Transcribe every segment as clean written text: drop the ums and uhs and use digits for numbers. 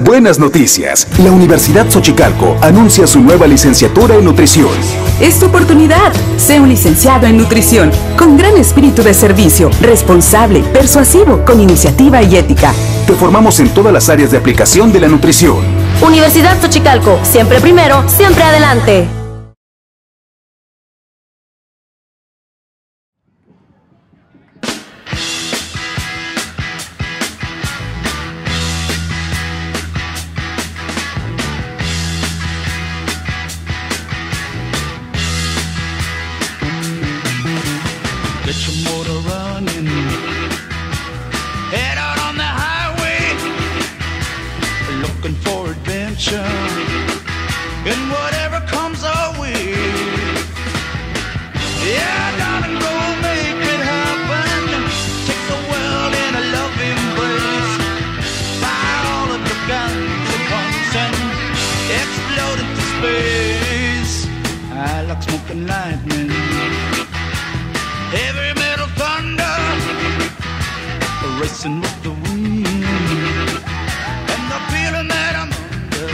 Buenas noticias. La Universidad Xochicalco anuncia su nueva licenciatura en nutrición. Es tu oportunidad. Sé un licenciado en nutrición, con gran espíritu de servicio, responsable, persuasivo, con iniciativa y ética. Te formamos en todas las áreas de aplicación de la nutrición. Universidad Xochicalco, siempre primero, siempre adelante. Get your motor running, head out on the highway, looking for adventure, and whatever comes our way. Yeah, darling, go make it happen. Take the world in a loving embrace. Fire all of the guns at once and explode into space. I like smoking lightning, heavy metal thunder, racing with the wind, and the feeling that I'm under.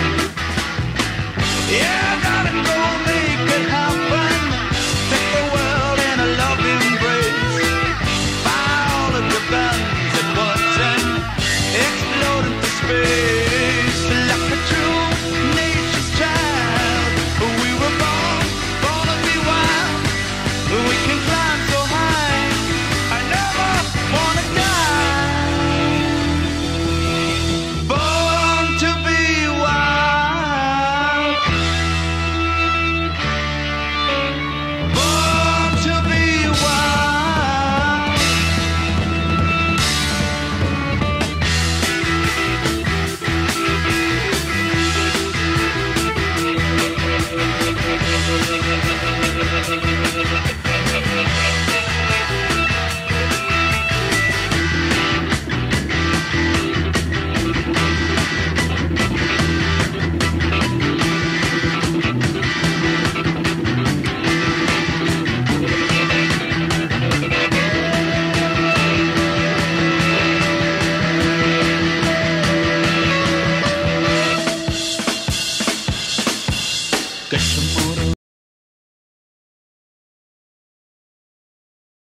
Yeah, darling, go make it happen. Take the world in a loving embrace. Fire all of your guns at once and explode into space. Like a true nature's child, we were born to be wild. We can climb so high, I never wanna die. Born to be wild. Born to be wild.